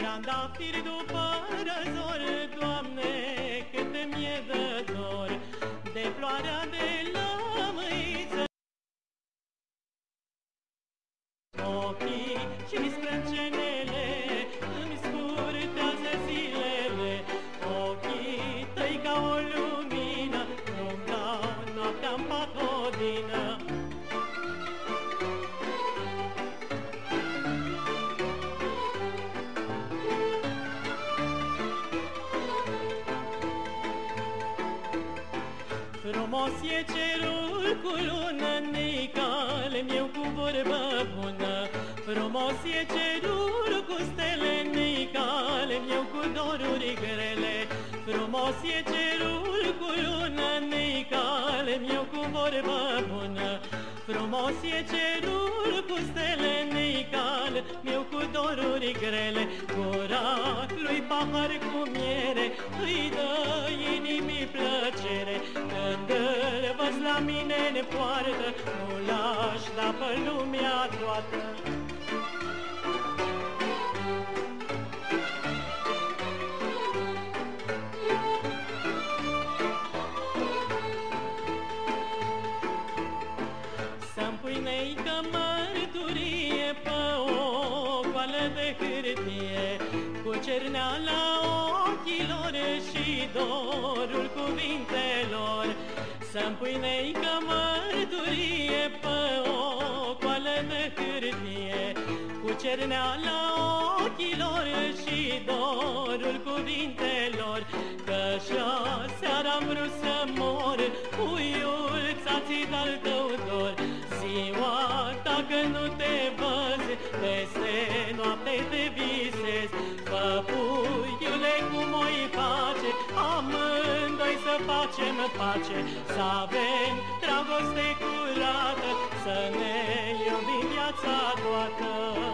Trandafiri după răzor, Doamne, cât mi-e de dor de floarea de lămâiță. Ochii și sprâncenele îmi scurtează zilele, ochii tăi ca o lumină nu-mi dau noaptea-n pat odină. Frumos e cerul cu lună, Nicale meu cu vorbă bună. Frumos e cerul cu stele, Nicale meu cu doruri grele. Frumos e cerul cu lună, Nicale meu cu vorbă bună. Frumos e cerul cu stele, Nicale meu cu doruri grele. Gura lui pahar cu miere îi dă inimii plăcere. Când îl văz la mine-n poartă, nu l-aș da pe lumea toată. Să-mi pui neică mărturie pe o goală de hârtie, cu cerneala ochilor și dorul cuvintelor. Să-mi pui neică mărturie pe o goală de hârtie, cu cerneala ochilor și dorul cuvintelor. Că și-aseară-am vrut să mor, puiul-ța-ți de-al tău dor. Ziua ta că nu te văz, peste noapte te visez. Fă, puiule, cum o-i face, amândoi să facem pace, să avem dragoste curată, să ne iubim viața toată.